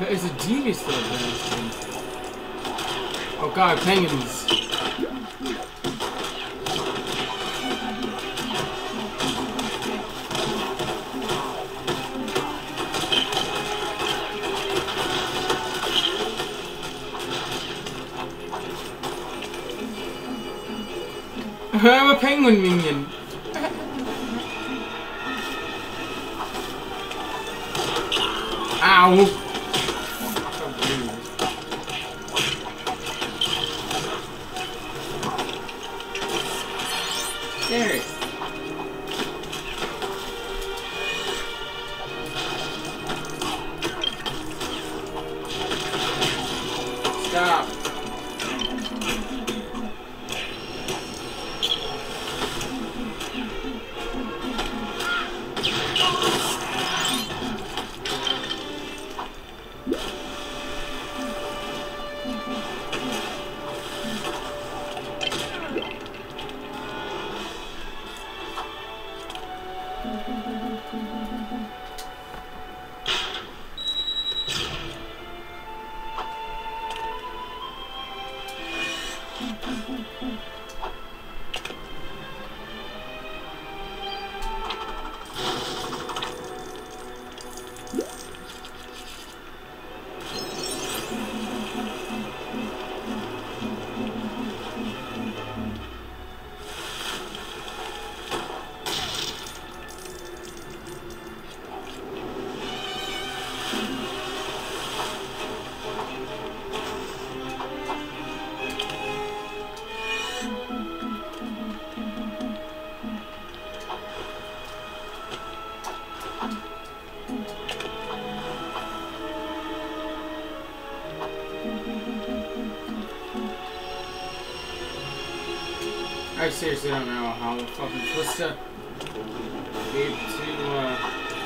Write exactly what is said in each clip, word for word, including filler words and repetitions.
Is a genius still advancing? Oh god, penguins. I'm a penguin minion. Ow! There. Stop. I seriously don't know how the fuck I'm supposed to be able to, uh...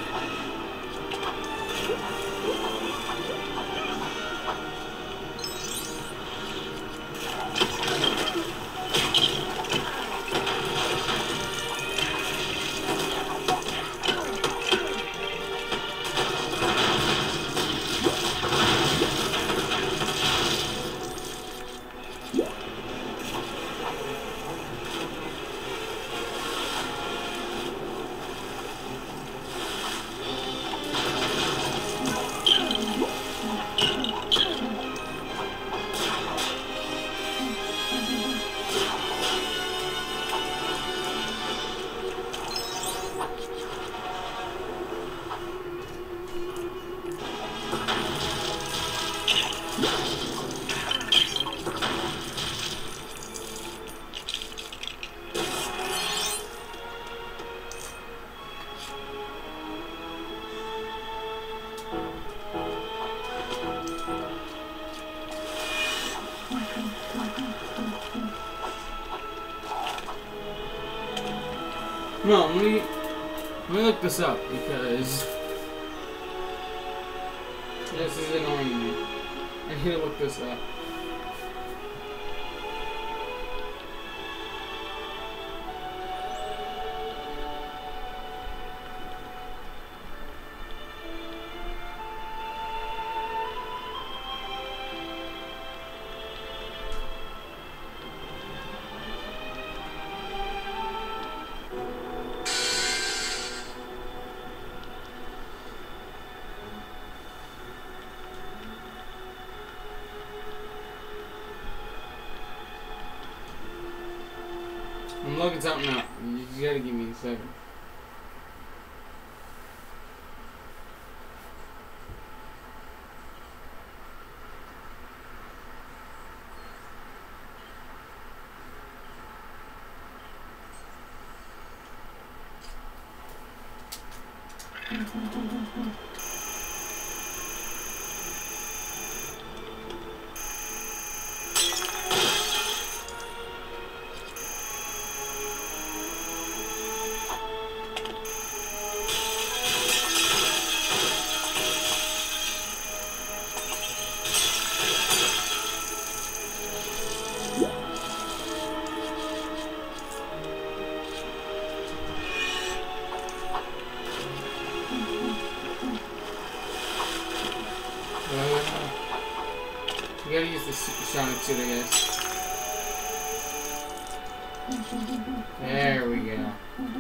No, let me, let me look this up, because this is annoying me. I need to look this up. I'm looking something up. You just gotta give me a second. gotta use the supersonic suit, I guess. There we go.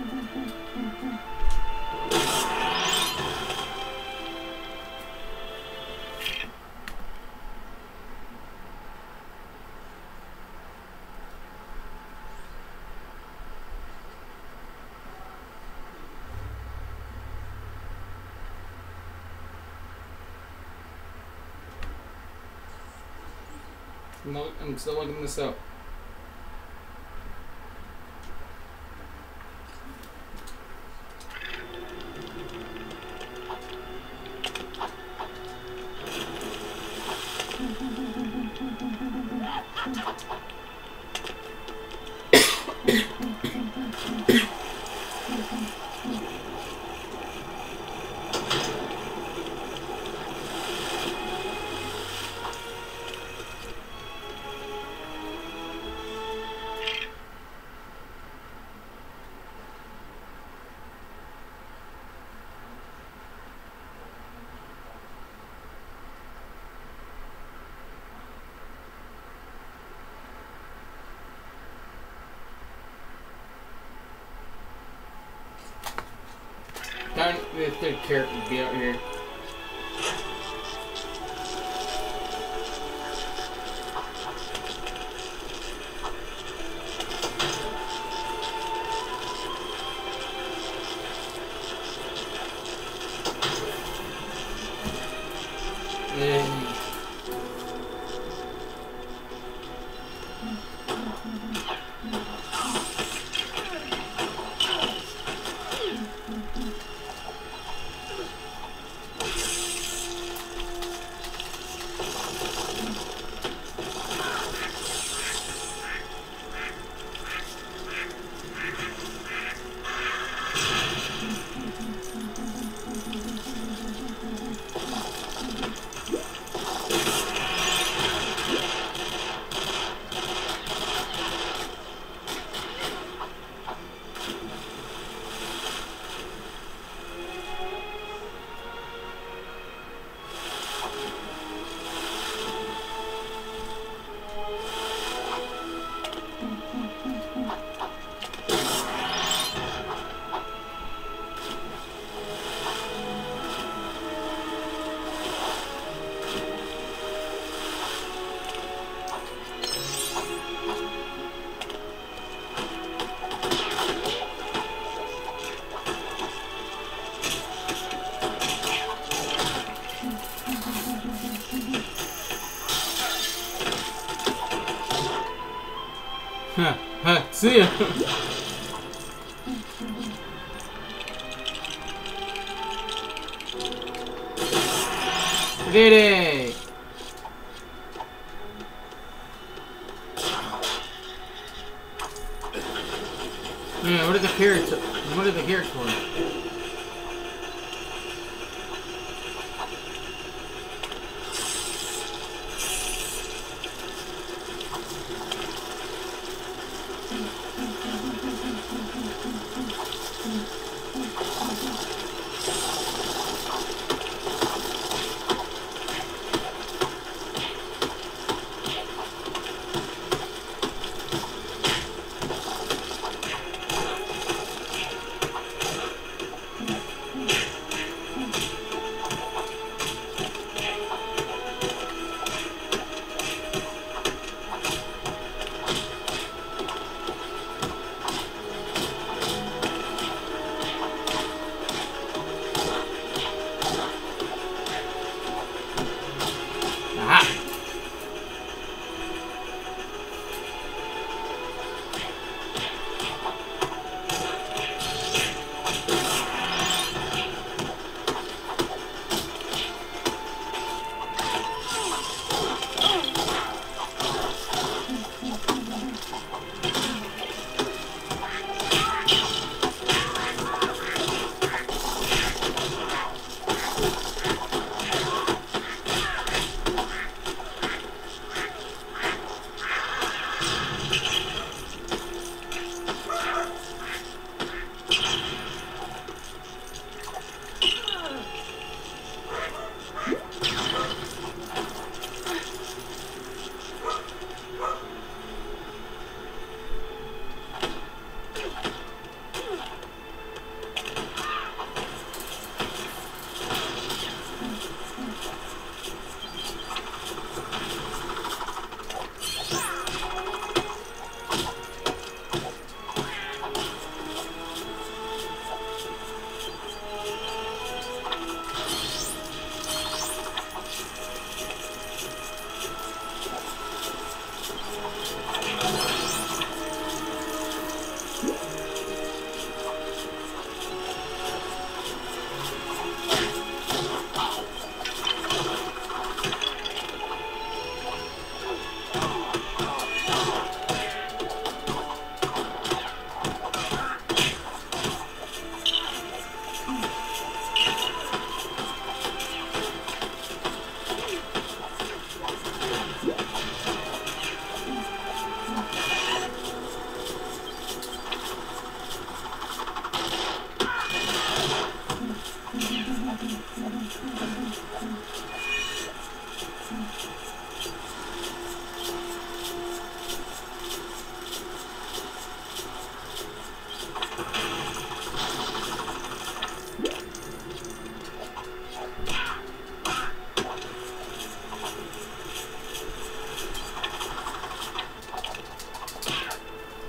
I'm, look, I'm still looking this up. Down, the third character would be out here. Yeah. Huh, huh, see ya. We did it. Yeah, what are the carrots? What are the carrots for?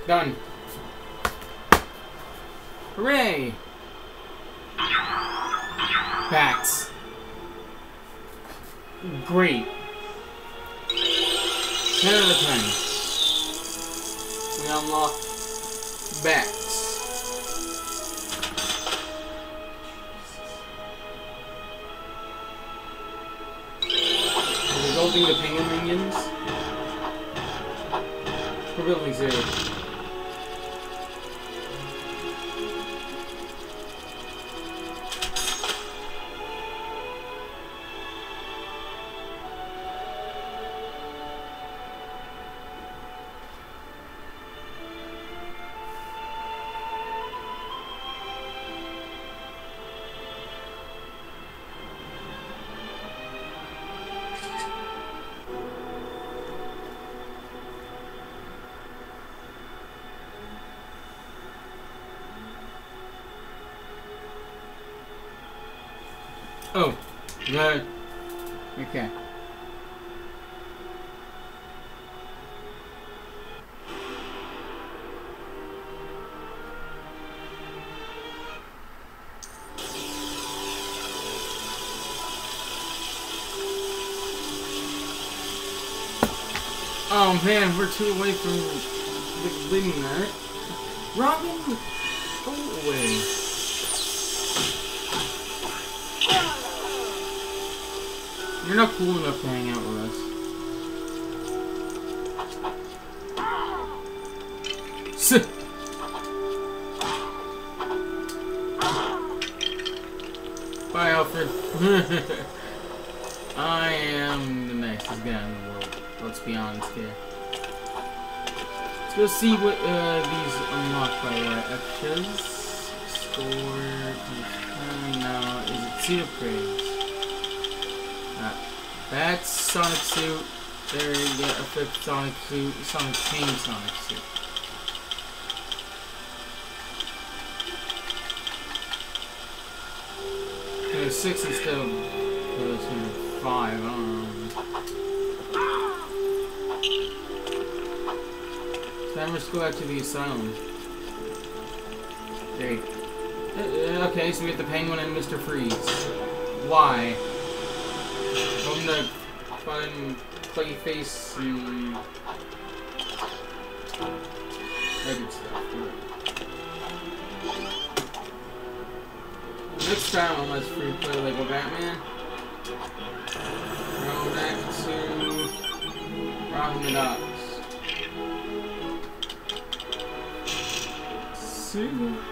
Done. Hooray! Bats. Great. ten out of ten. We unlock bats. We're building the penguin minions. We're building zero. Oh, good. Okay. Oh man, we're too away from leading that. Robin, go away. You're not cool enough to hang out with us. Bye, Alfred. I am the nicest guy in the world. Let's be honest here. Let's go see what uh, these unlock by uh, extras. Store. No, is it Seed of Praise? That's Sonic Suit. There you get a fifth Sonic Suit. Sonic King Sonic Suit. There's six instead of uh, five. I don't know. Time to go out to the asylum. There. Uh, okay, so we have the Penguin and Mister Freeze. Why? I'm gonna find Clayface and other stuff. Next time, unless free play Lego Batman, go back to Rockin' the Docks. See you.